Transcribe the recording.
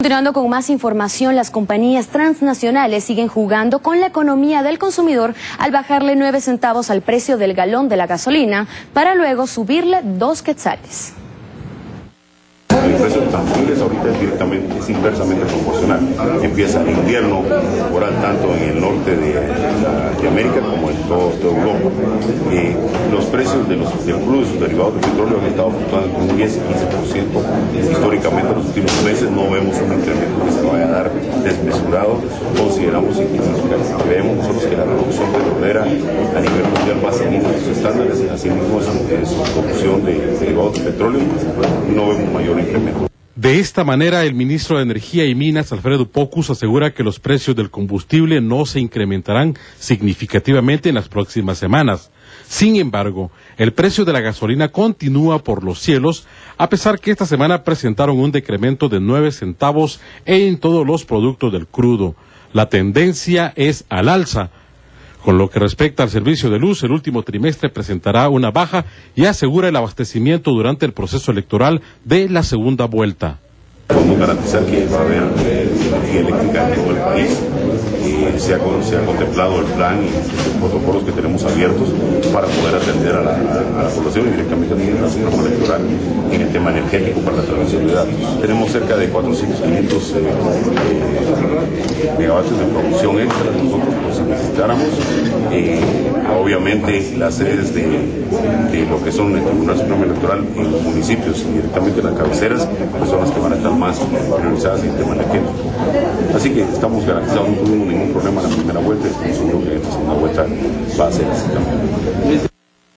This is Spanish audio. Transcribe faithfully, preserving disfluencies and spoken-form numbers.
Continuando con más información, las compañías transnacionales siguen jugando con la economía del consumidor al bajarle nueve centavos al precio del galón de la gasolina para luego subirle dos quetzales. El precio de los combustibles ahorita es directamente, es inversamente proporcional. Empieza el invierno temporal tanto en el norte de, de América como en todo, toda Europa. Eh, los precios de los, del crudo y sus derivados de petróleo han estado fluctuando entre un diez y quince por ciento históricamente en los últimos meses. No vemos un incremento que se vaya a dar desmesurado. Consideramos y creemos nosotros que la producción petrolera a nivel mundial va a seguir los estándares, así mismo su, su producción de, de derivados de petróleo. No vemos mayor incremento. De esta manera, el ministro de Energía y Minas, Alfredo Pocus, asegura que los precios del combustible no se incrementarán significativamente en las próximas semanas. Sin embargo, el precio de la gasolina continúa por los cielos, a pesar que esta semana presentaron un decremento de nueve centavos en todos los productos del crudo. La tendencia es al alza. Con lo que respecta al servicio de luz, el último trimestre presentará una baja y asegura el abastecimiento durante el proceso electoral de la segunda vuelta. Podemos garantizar que va a haber energía eléctrica en todo el país. Eh, se, ha, se ha contemplado el plan y los protocolos que tenemos abiertos para poder atender a la, a la población y directamente a la reforma electoral en el tema energético para la transmisión de datos. Tenemos cerca de cuatrocientos, quinientos eh, eh, megavatios de producción extra. Nosotros, pues, si necesitáramos, eh, obviamente las sedes de, de lo que son el Tribunal Supremo Electoral en los municipios y directamente en las cabeceras, pues son las que van a estar más priorizadas en el tema energético. Así que estamos garantizados, no tuvimos ningún problema en la primera vuelta y estamos seguros que en la segunda vuelta va a ser así también.